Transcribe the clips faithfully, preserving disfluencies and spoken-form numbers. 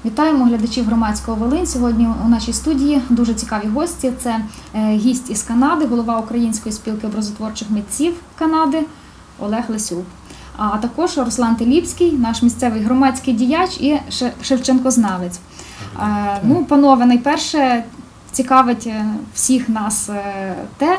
Вітаємо глядачів громадського Волинь. Сьогодні у нашій студії дуже цікаві гості. Це гість із Канади, голова Української спілки образотворчих митців Канади Олег Лесюк. А також Руслан Теліпський, наш місцевий громадський діяч і шевченкознавець. Ну, панове, найперше цікавить всіх нас те,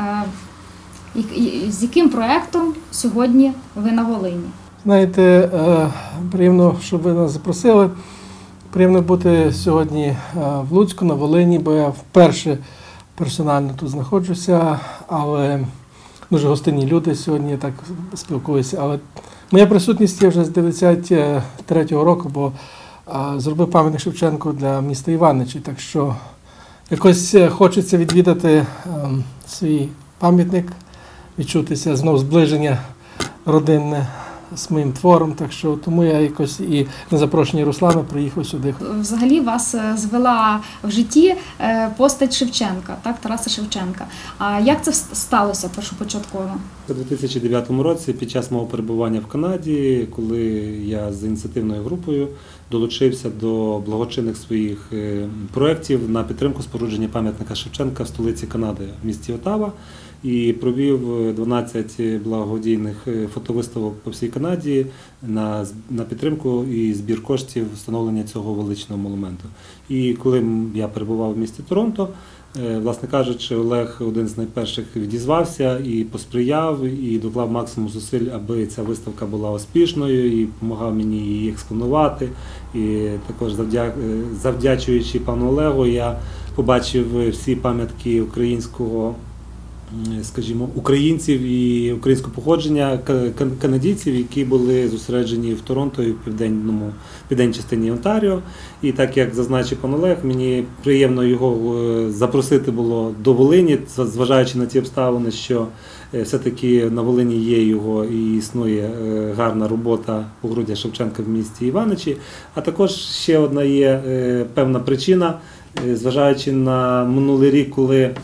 з яким проєктом сьогодні ви на Волині. Знаєте, приємно, що ви нас запросили. Приємно бути сьогодні в Луцьку, на Волині, бо я вперше персонально тут знаходжуся, але дуже гостинні люди сьогодні, я так спілкуюся. Але моя присутність є вже з дев'яносто третього року, бо зробив пам'ятник Шевченку для міста Іваничі, так що якось хочеться відвідати свій пам'ятник, відчутися знову зближення родинне з моїм твором, так що тому я якось і на запрошення Руслана приїхав сюди. Взагалі вас звела в житті постать Шевченка, так, Тараса Шевченка. А як це сталося першопочатково? У дві тисячі дев'ятому році, під час мого перебування в Канаді, коли я з ініціативною групою долучився до благочинних своїх проєктів на підтримку спорудження пам'ятника Шевченка в столиці Канади, в місті Отава, і провів дванадцять благодійних фотовиставок по всій Канаді на, на підтримку і збір коштів встановлення цього величного монументу. І коли я перебував в місті Торонто, власне кажучи, Олег один з найперших відізвався і посприяв, і доклав максимум зусиль, аби ця виставка була успішною, і допомагав мені її експонувати. І також завдячуючи пану Олегу, я побачив всі пам'ятки українського, скажімо, українців і українського походження, канадійців, які були зосереджені в Торонто і в південному, південній частині Онтаріо. І так, як зазначив пан Олег, мені приємно його запросити було до Волині, зважаючи на ті обставини, що все-таки на Волині є його і існує гарна робота погруддя Шевченка в місті Іваничі. А також ще одна є певна причина, зважаючи на минулий рік, коли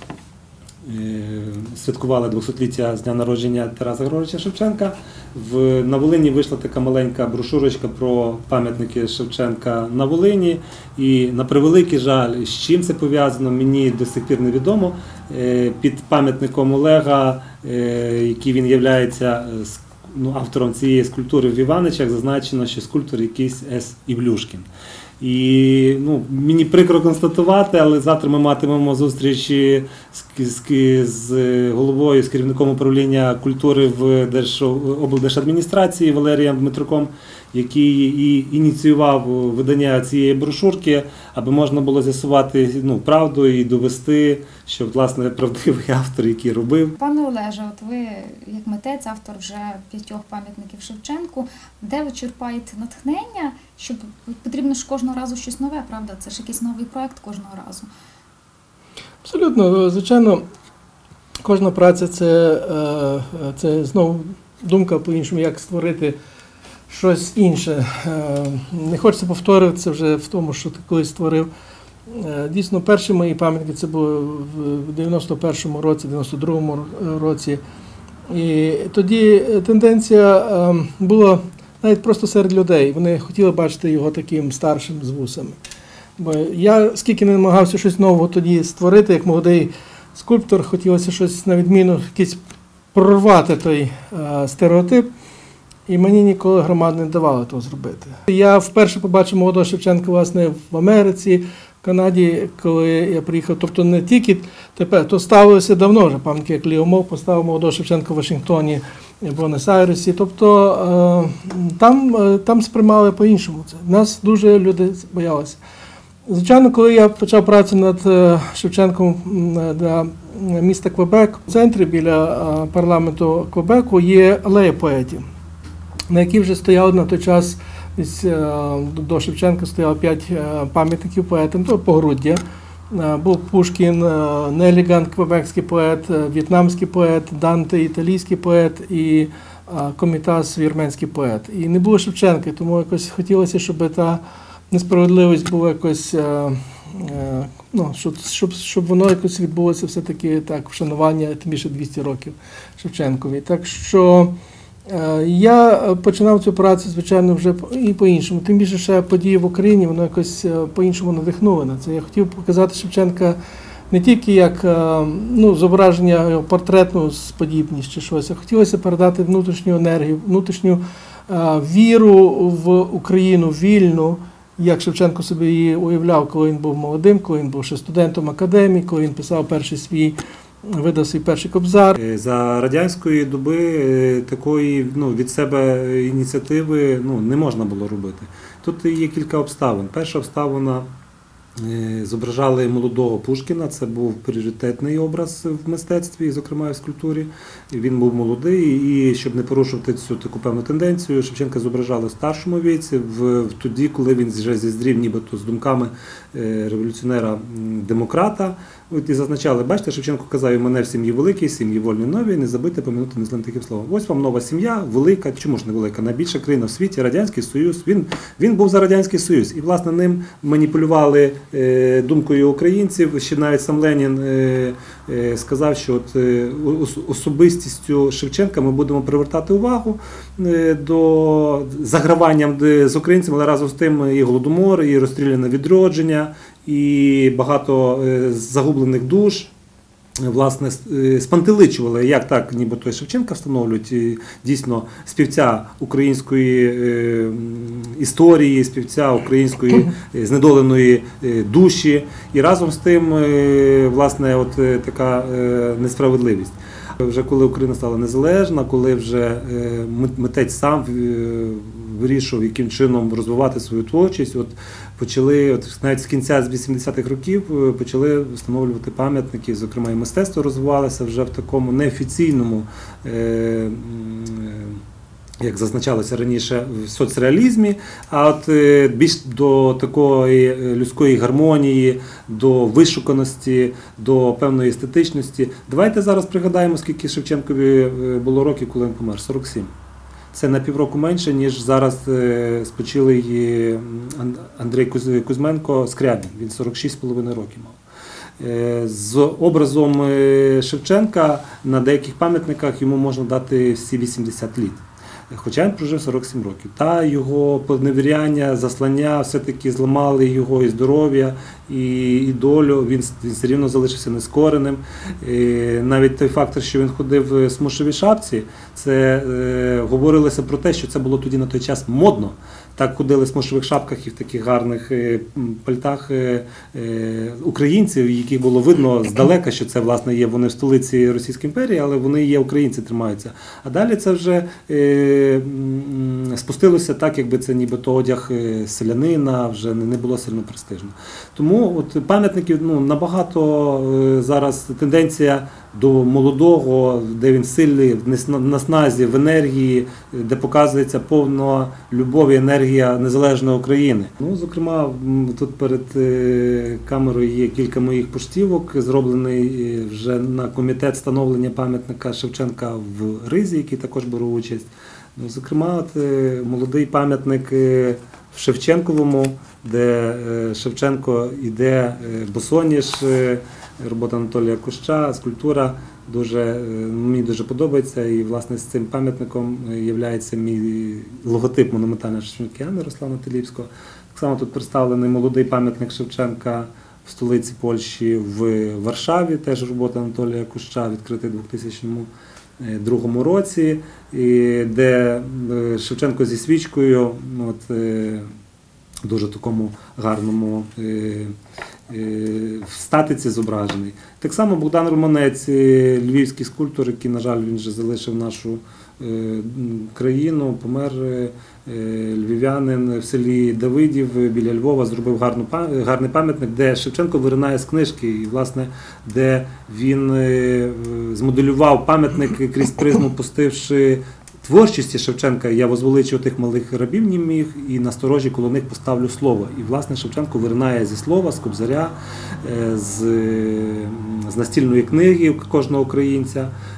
святкували двохсотліття з дня народження Тараса Григоровича Шевченка. В, на Волині вийшла така маленька брошурочка про пам'ятники Шевченка на Волині. І на превеликий жаль, з чим це пов'язано, мені до сих пір невідомо. Під пам'ятником Олега, який він є ну, автором цієї скульптури в Іваничах, зазначено, що скульптор якийсь С. Івлюшкін. І ну, мені прикро констатувати, але завтра ми матимемо зустрічі з, з, з головою, з керівником управління культури в Держ... облдержадміністрації Валерієм Дмитруком, який і ініціював видання цієї брошурки, аби можна було з'ясувати ну, правду і довести, що власне правдивий автор, який робив. Пане Олеже, от ви як митець, автор вже п'ятьох пам'ятників Шевченку, де ви черпаєте натхнення, щоб потрібно ж кожного разу щось нове, правда? Це ж якийсь новий проєкт кожного разу. Абсолютно, звичайно, кожна праця це, це знову думка по-іншому, як створити щось інше. Не хочеться повторюватися вже в тому, що ти колись створив. Дійсно, перші мої пам'ятники це було в дев'яносто першому році, дев'яносто другому році. І тоді тенденція була навіть просто серед людей. Вони хотіли бачити його таким старшим з вусами. Бо я скільки не намагався щось нового тоді створити, як молодий скульптор, хотілося щось на відміну, якийсь прорвати той стереотип. І мені ніколи громада не давала того зробити. Я вперше побачив молодого Шевченка, власне, в Америці, в Канаді, коли я приїхав. Тобто не тільки тепер, то ставилося давно вже, пам'ятник, як Ліомов поставив молодого Шевченка в Вашингтоні, в Буенос-Айресі. Тобто там, там сприймали по-іншому це. Нас дуже люди боялися. Звичайно, коли я почав працю над Шевченком для міста Квебек, в центрі біля парламенту Квебеку є алея поетів, на якій вже стояли на той час, десь до Шевченка стояло п'ять пам'ятників поетам, то погруддя. Був Пушкін, Неліган, квебекський поет, в'єтнамський поет, Данте, італійський поет і Комітас, вірменський поет. І не було Шевченка, тому якось хотілося, щоб та несправедливість була якось, ну, щоб, щоб, щоб воно якось відбулося все-таки так, вшанування, тим більше двісті років Шевченкові. Так що Е, Я починав цю працю, звичайно, вже по- і по-іншому. Тим більше, ще події в Україні, воно якось е, по-іншому надихнуло. Це я хотів показати Шевченка не тільки як е, ну, зображення його портретну сподібність чи щось, а хотілося передати внутрішню енергію, внутрішню е, віру в Україну вільну, як Шевченко собі її уявляв, коли він був молодим, коли він був ще студентом академії, коли він писав перший свій, видав свій перший кобзар. Е, За радянської доби е, такої ну, від себе ініціативи ну, не можна було робити. Тут є кілька обставин. Перша обставина е, зображали молодого Пушкіна, це був пріоритетний образ в мистецтві, зокрема і в скульптурі. Він був молодий, і щоб не порушувати цю таку певну тенденцію, Шевченка зображали в старшому віці, в, в тоді, коли він вже зіздрів нібито з думками е, революціонера-демократа. От і зазначали, бачите, Шевченко казав, у мене в сім'ї великій, сім'ї вольні нові, не забудьте помінути незлим таким словом. Ось вам нова сім'я, велика, чому ж не велика, найбільша країна в світі, Радянський Союз. Він, він був за Радянський Союз. І, власне, ним маніпулювали е, думкою українців. Ще навіть сам Ленін е, е, сказав, що от, е, особистістю Шевченка ми будемо привертати увагу е, до заграванням з українцями, але разом з тим і Голодомор, і розстріляне відродження, і багато загублених душ, власне, спантеличували, як так, ніби той Шевченка встановлюють, дійсно, співця української історії, співця української знедоленої душі, і разом з тим, власне, от така несправедливість. Вже коли Україна стала незалежна, коли вже митець сам вирішував, яким чином розвивати свою творчість, от почали, от навіть з кінця з вісімдесятих років почали встановлювати пам'ятники, зокрема і мистецтво розвивалося вже в такому неофіційному, як зазначалося раніше, в соцреалізмі, а от більш до такої людської гармонії, до вишуканості, до певної естетичності. Давайте зараз пригадаємо, скільки Шевченкові було років, коли він помер. сорок сім. Це на півроку менше, ніж зараз спочилий Андрій Кузьменко Скрябін. Він сорок шість з половиною років мав. З образом Шевченка на деяких пам'ятниках йому можна дати всі вісімдесят літ. Хоча він прожив сорок сім років. Та його поневіряння, заслання все-таки зламали його і здоров'я, і, і долю. Він, він все рівно залишився нескореним. І навіть той фактор, що він ходив в смушевій шапці, це е, говорилося про те, що це було тоді на той час модно. Так ходили в смушевих шапках і в таких гарних е, пальтах е, е, українців, яких було видно здалека, що це, власне, є вони в столиці Російської імперії, але вони є українці, тримаються. А далі це вже е, спустилося так, якби це нібито одяг селянина, вже не було сильно престижно. Тому от пам'ятників ну, набагато зараз тенденція до молодого, де він сильний, на сназі, в енергії, де показується повна любов і енергія незалежної України. Ну, зокрема, тут перед камерою є кілька моїх поштівок, зроблений вже на комітет встановлення пам'ятника Шевченка в Ризі, який також беру участь. Ну, зокрема, от, молодий пам'ятник в Шевченковому, де Шевченко йде босоніж, робота Анатолія Куща, скульптура, дуже, мені дуже подобається. І, власне, з цим пам'ятником є мій логотип монументального шевченкіана Руслана Теліпського. Так само тут представлений молодий пам'ятник Шевченка в столиці Польщі в Варшаві, теж робота Анатолія Куща, відкритий у дві тисячі другому році, де Шевченко зі свічкою от, в дуже такому гарному в статиці зображений. Так само Богдан Романець, львівський скульптор, який, на жаль, він вже залишив нашу країну, помер львів'янин в селі Давидів біля Львова, зробив гарну, гарний пам'ятник, де Шевченко виринає з книжки, і, власне, де він змоделював пам'ятник крізь призму, пустивши творчості Шевченка, я возвеличу тих малих рабів не міг, і насторожі коло них поставлю слово. І, власне, Шевченко виринає зі слова, з кобзаря, з, з настільної книги кожного українця,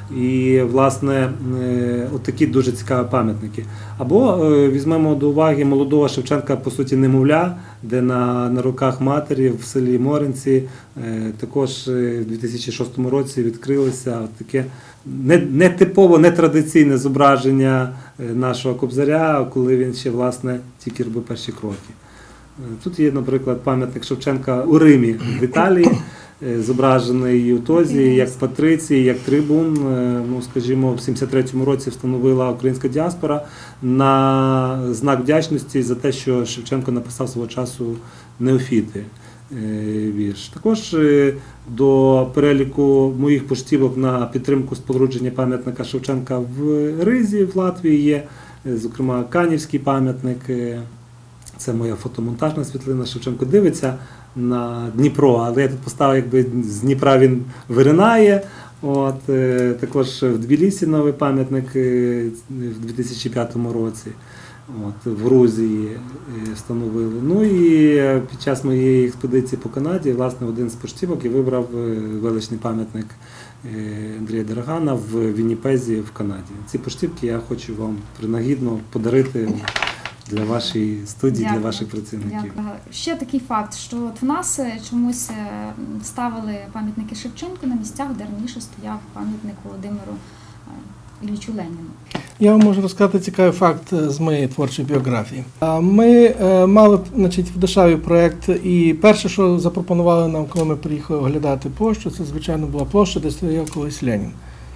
І, власне, отакі дуже цікаві пам'ятники. Або візьмемо до уваги молодого Шевченка, по суті, немовля, де на, на руках матері в селі Моринці також в дві тисячі шостому році відкрилося таке нетипово, нетрадиційне зображення нашого Кобзаря, коли він ще, власне, тільки робив перші кроки. Тут є, наприклад, пам'ятник Шевченка у Римі, в Італії, зображений у тозі, як Патрицій, як трибун. Ну, скажімо, в сімдесят третьому році встановила українська діаспора на знак вдячності за те, що Шевченко написав свого часу «Неофіти» вірш. Також до переліку моїх поштівок на підтримку спорудження пам'ятника Шевченка в Ризі, в Латвії є, зокрема, Канівський пам'ятник. Це моя фотомонтажна світлина. Шевченко дивиться на Дніпро, але я тут поставив, якби з Дніпра він виринає. От, е, також в Тбілісі новий пам'ятник е, в дві тисячі п'ятому році. От, в Грузії е, встановили. Ну і під час моєї експедиції по Канаді, власне, один з поштівок я вибрав е, величний пам'ятник е, Андрія Дерагана в Вінніпезі в Канаді. Ці поштівки я хочу вам принагідно подарити для вашої студії, Дякую. Для ваших працівників. Дякую. Ще такий факт, що от в нас чомусь ставили пам'ятники Шевченку на місцях, де раніше стояв пам'ятник Володимиру Іллічу Леніну. Я вам можу розказати цікавий факт з моєї творчої біографії. Ми мали, значить, в Дашаві проєкт, і перше, що запропонували нам, коли ми приїхали оглядати площу, це, звичайно, була площа, де стояв колись Ленін.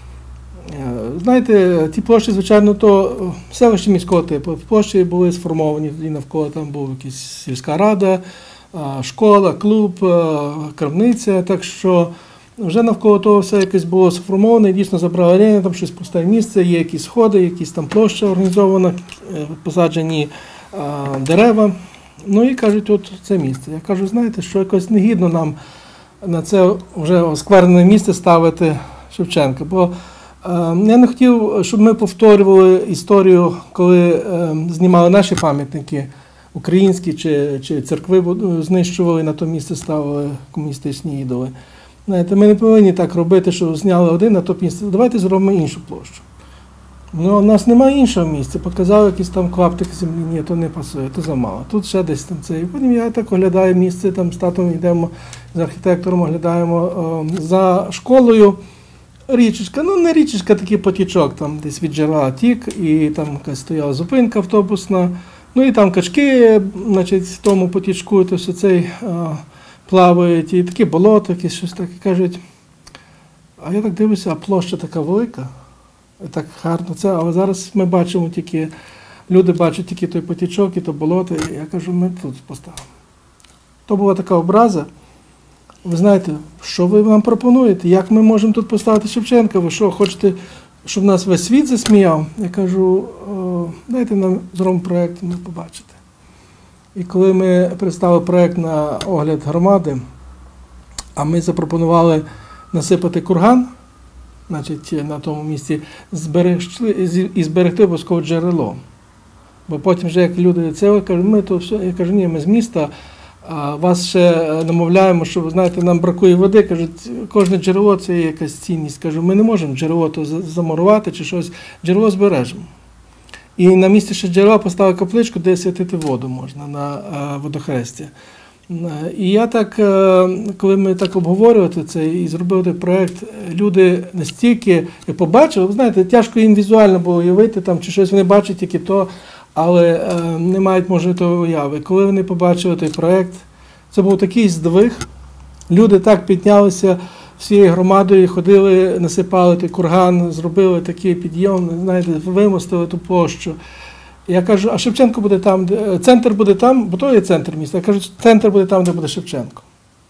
Знаєте, ті площі, звичайно, то селище міського типу. В площі були сформовані, і навколо там була якась сільська рада, школа, клуб, крамниця, так що вже навколо того все якось було сформоване, і дійсно забрали Леніна, там щось пусте місце, є якісь сходи, якісь там площа організована, посаджені дерева. Ну і кажуть, от це місце. Я кажу, знаєте, що якось негідно нам на це вже осквернене місце ставити Шевченка, бо я не хотів, щоб ми повторювали історію, коли знімали наші пам'ятники, українські чи, чи церкви знищували, на то місце ставили комуністичні ідоли. Знаєте, ми не повинні так робити, що зняли один на то місце. Давайте зробимо іншу площу. Ну, у нас немає іншого місця. Показали якісь там клаптики землі, ні, то не пасує, то замало. Тут ще десь там це. І потім я так оглядаю місце, там з татом йдемо, з архітектором оглядаємо о, за школою. Річечка, ну не річечка, такий потічок, там десь від джерела тік, і там якась стояла зупинка автобусна, ну і там качки, значить, в тому потічку, то все цей а, плавають, і такі болото, якісь щось таке, кажуть, а я так дивлюся, а площа така велика, і так гарно це, але зараз ми бачимо тільки, люди бачать тільки той потічок і то болото, і я кажу, ми тут поставимо. То була така образа. Ви знаєте, що ви нам пропонуєте? Як ми можемо тут поставити Шевченка? Ви що, хочете, щоб нас весь світ засміяв? Я кажу, дайте нам зробимо проєкт, ми побачите. І коли ми представили проєкт на огляд громади, а ми запропонували насипати курган, значить, на тому місці, зберегти, і зберегти обов'язково джерело. Бо потім вже як люди це кажуть, ми то все, я кажу, ні, ми з міста, а вас ще намовляємо, що, ви знаєте, нам бракує води, кажуть, кожне джерело – це є якась цінність. Кажу, ми не можемо джерело то замурувати чи щось, джерело збережемо. І на місці ще джерела поставили капличку, де святити воду можна на водохресті. І я так, коли ми так обговорювали це і зробили той проєкт, люди настільки побачили, ви знаєте, тяжко їм візуально було уявити, там, чи щось вони бачать тільки то, але е, не мають, може, того уяви. Коли вони побачили той проєкт, це був такий здвиг. Люди так піднялися всією громадою, ходили, насипали той курган, зробили такий підйом, знаєте, вимостили ту площу. Я кажу, а Шевченко буде там, де, центр буде там, бо то є центр міста. Я кажу, центр буде там, де буде Шевченко.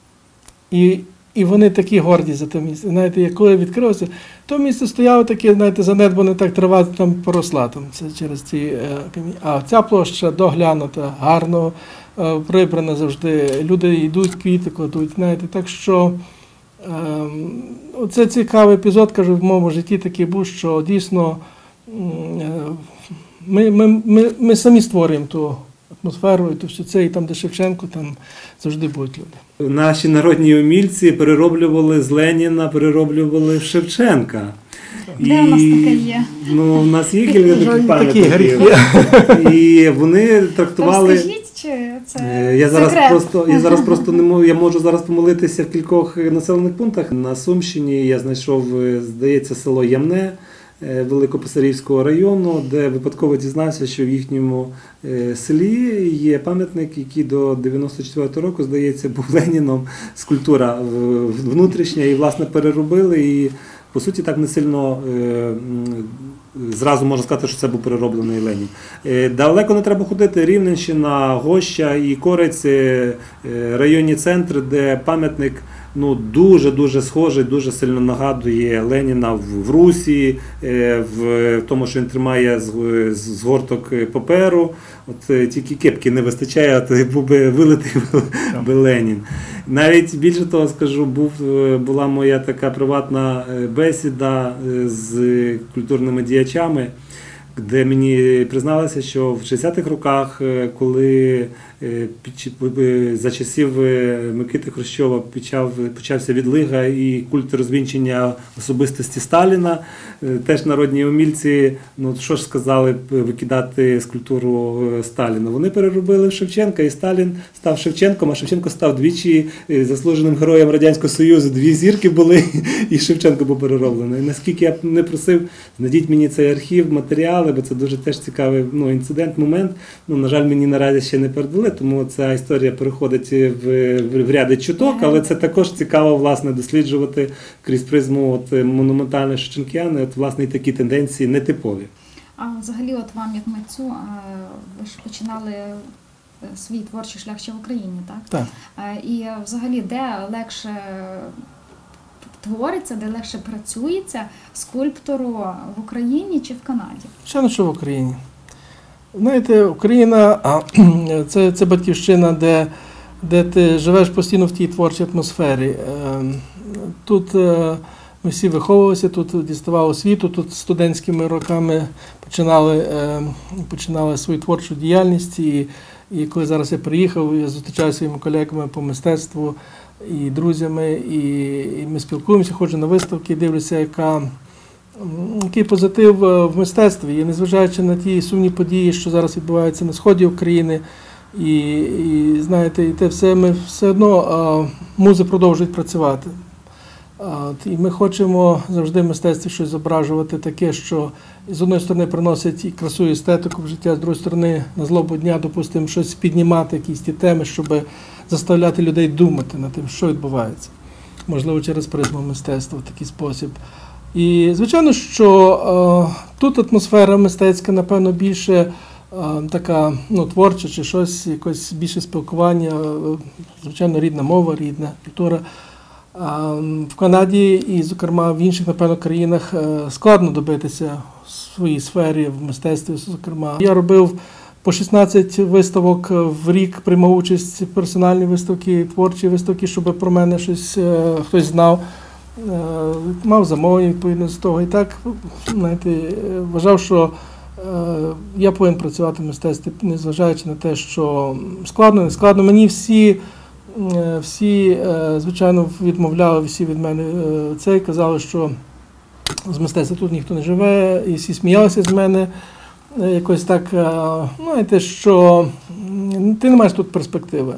І, і вони такі горді за те місце. Знаєте, коли відкрилося, то місце стояло таке, знаєте, занедбане, так трава там поросла, там, це через ці е, каміння. А ця площа доглянута, гарно е, прибрана завжди. Люди йдуть, квіти кладуть, знаєте, так що е, це цікавий епізод, кажу, в моєму житті такий був, що дійсно е, ми, ми, ми, ми самі створюємо ту атмосферу, і то все це, і там, де Шевченко, там завжди будуть люди. Наші народні умільці перероблювали з Леніна, перероблювали в Шевченка. Де у нас таке є? Ну, у нас є кілька таких Такі гріхи. пам'ятників. І вони То трактували... розкажіть, чи це Е, Я зараз секрет? просто я зараз просто не можу. Я можу зараз помилитися в кількох населених пунктах. На Сумщині я знайшов, е, здається, село Ямне е, Великописарівського району, де випадково дізнався, що в їхньому е, селі є пам'ятник, який до дев'яносто четвертого року, здається, був Леніном. Скульптура е, внутрішня, і власне переробили. І по суті так не сильно. Е, м, Зразу можна сказати, що це був перероблений Ленін. Е, Далеко не треба ходити. Рівненщина, Гоща і Корець, е, е, районні центри, де пам'ятник ну, дуже-дуже схожий, дуже сильно нагадує Леніна в, в Русі, е, в тому, що він тримає з, з, згорток паперу. От е, тільки кепки не вистачає, а то був би вилитий би Ленін. Навіть більше того скажу, був, була моя така приватна бесіда з культурними діячами, де мені призналися, що в шістдесятих роках, коли за часів Микити Хрущова почав, почався відлига і культ розвінчення особистості Сталіна, теж народні умільці, ну що ж сказали, викидати скульптуру Сталіна. Вони переробили в Шевченка, і Сталін став Шевченком, а Шевченко став двічі заслуженим героєм Радянського Союзу. Дві зірки були, і Шевченко був перероблений. Наскільки я б не просив, знайдіть мені цей архів, матеріали, бо це дуже теж цікавий ну, інцидент, момент. Ну, на жаль, мені наразі ще не передали, тому ця історія переходить в, в, в ряди чуток, але це також цікаво, власне, досліджувати крізь призму от, монументальної шевченкіани, от, власне, і такі тенденції нетипові. А взагалі, от вам, як митцю, ви ж починали свій творчий шлях ще в Україні, так? Так. І взагалі, де легше твориться, де легше працюється скульптору в Україні чи в Канаді? Ще що в Україні. Знаєте, Україна – це, це батьківщина, де, де ти живеш постійно в тій творчій атмосфері. Тут ми всі виховувалися, тут діставали освіту, тут студентськими роками починали, починали свою творчу діяльність. І, і коли зараз я приїхав, я зустрічаюся зі своїми колегами по мистецтву і друзями, і, і ми спілкуємося, ходжу на виставки, дивлюся, яка який позитив в мистецтві, і незважаючи на ті сумні події, що зараз відбуваються на сході України, і, і знаєте, і те все, ми все одно а, музи продовжують працювати. А, і ми хочемо завжди в мистецтві щось зображувати таке, що з одної сторони приносить і красу, і естетику в життя, з другої сторони на злобу дня, допустимо, щось піднімати, якісь ті теми, щоб заставляти людей думати над тим, що відбувається. Можливо, через призму мистецтва в такий спосіб. І, звичайно, що е, тут атмосфера мистецька, напевно, більше е, така ну, творча чи щось, якось більше спілкування, е, звичайно, рідна мова, рідна культура. А в Канаді і, зокрема, в інших, напевно, країнах е, складно добитися в своїй сфері, в мистецтві, зокрема. Я робив по шістнадцять виставок в рік, приймав участь в персональні виставки, творчі виставки, щоб про мене щось е, хтось знав. Мав замовлення відповідно з того. І так, знаєте, вважав, що я повинен працювати в мистецтві, незважаючи на те, що складно, не складно. Мені всі, всі, звичайно, відмовляли, всі від мене це і казали, що з мистецтва тут ніхто не живе, і всі сміялися з мене. Якось так, знаєте, що ти не маєш тут перспективи.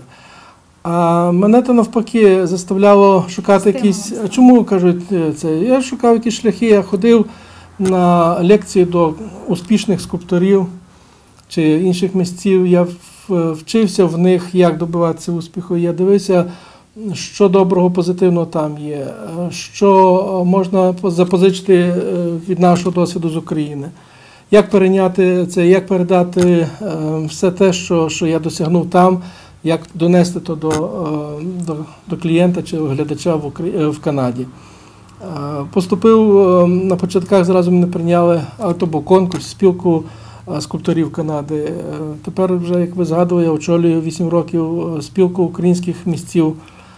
А мене то навпаки заставляло шукати якісь... А чому, кажуть, це? Я шукав якісь шляхи, я ходив на лекції до успішних скульпторів чи інших митців, я вчився в них, як добиватися успіху, я дивився, що доброго, позитивного там є, що можна запозичити від нашого досвіду з України, як перейняти це, як передати все те, що, що я досягнув там, як донести то до, до, до клієнта чи глядача в, Украї... в Канаді. Поступив на початках, зразу мене прийняли, а то був конкурс, спілку скульпторів Канади. Тепер вже, як ви згадували, я очолюю вісім років спілку українських митців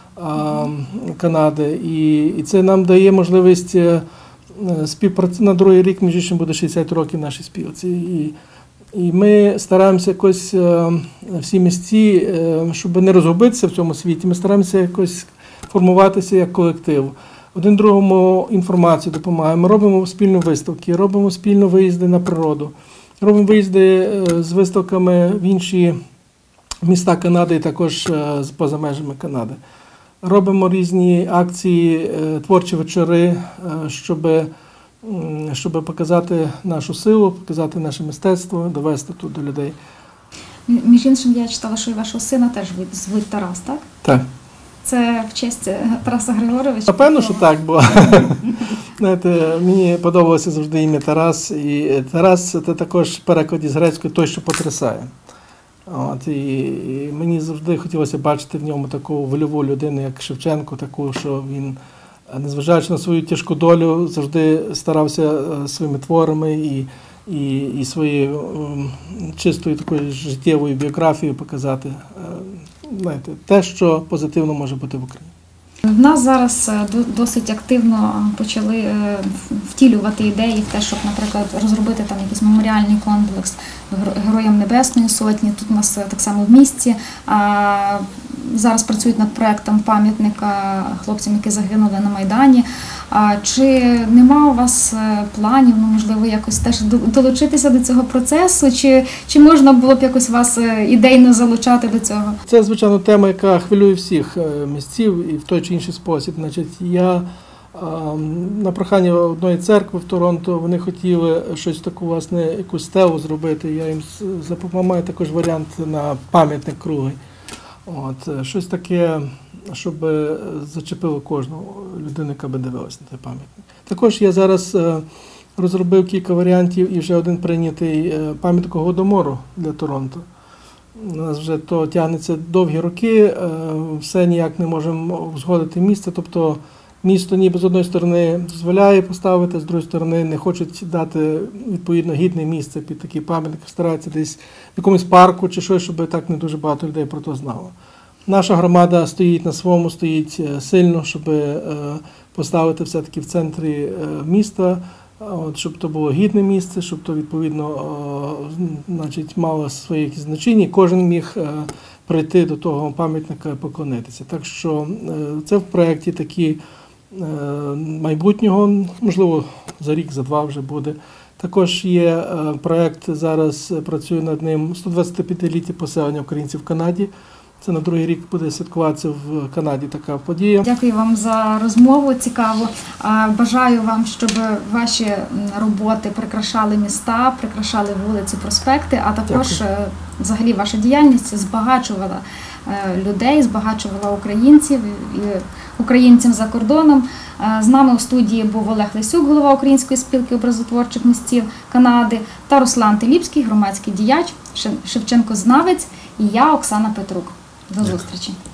Канади. І, і це нам дає можливість співпрацювати. На другий рік, між іншим, буде шістдесят років нашій спілці. І, І ми стараємося якось всі митці, щоб не розгубитися в цьому світі, ми стараємося якось формуватися як колектив. один другому інформацію допомагаємо, робимо спільно виставки, робимо спільно виїзди на природу, робимо виїзди з виставками в інші міста Канади і також поза межами Канади. Робимо різні акції, творчі вечори, щоб, щоб показати нашу силу, показати наше мистецтво, довести тут до людей. Між іншим, я читала, що і вашого сина теж звуть Тарас, так? Так. Це в честь Тараса Григоровича? Напевно, що так, бо знаєте, мені подобалося завжди ім'я Тарас. І Тарас – це також в перекладі з грецької «той, що потрясає». От, і, і мені завжди хотілося бачити в ньому таку вольову людину, як Шевченко, таку, що він, незважаючи на свою тяжку долю, завжди старався своїми творами і, і, і своєю um, чистою такою життєвою біографією показати uh, знаєте, те, що позитивно може бути в Україні. В нас зараз досить активно почали втілювати ідеї в те, щоб, наприклад, розробити там якийсь меморіальний комплекс Героям Небесної Сотні. Тут у нас так само в місті. Зараз працюють над проєктом пам'ятника хлопцям, які загинули на Майдані. Чи нема у вас планів, ну, можливо, якось теж долучитися до цього процесу, чи, чи можна було б якось вас ідейно залучати до цього? Це, звичайно, тема, яка хвилює всіх місців і в той чи інший спосіб. Значить, я на прохання одної церкви в Торонто, вони хотіли щось таку, власне, якусь стелу зробити. Я їм запропонував також варіант на пам'ятник круглий. От, щось таке, щоб зачепило кожну людину, яка би дивилася на цей пам'ятник. Також я зараз розробив кілька варіантів і вже один прийнятий пам'ятник Голодомору для Торонто. У нас вже то тягнеться довгі роки, все ніяк не можемо узгодити місце, тобто місто ніби з одної сторони дозволяє поставити, з другої сторони не хочуть дати відповідно гідне місце під такий пам'ятник, стараються десь в якомусь парку чи щось, щоб так не дуже багато людей про це знало. Наша громада стоїть на своєму, стоїть сильно, щоб поставити все-таки в центрі міста, щоб то було гідне місце, щоб то відповідно значить, мало своє якісь значення, кожен міг прийти до того пам'ятника і поклонитися. Так що це в проєкті такі майбутнього, можливо, за рік, за два вже буде. Також є проєкт, зараз працюю над ним, сто двадцятип'ятиліття поселення українців в Канаді. Це на другий рік буде святкуватися в Канаді така подія. Дякую вам за розмову, цікаво. Бажаю вам, щоб ваші роботи прикрашали міста, прикрашали вулиці, проспекти, а також Дякую. Взагалі ваша діяльність збагачувала людей, збагачувала українців і українців за кордоном. З нами у студії був Олег Лесюк, голова Української спілки образотворчих митців Канади, та Руслан Теліпський, громадський діяч, Шевченко-знавець, і я, Оксана Петрук. До зустрічі.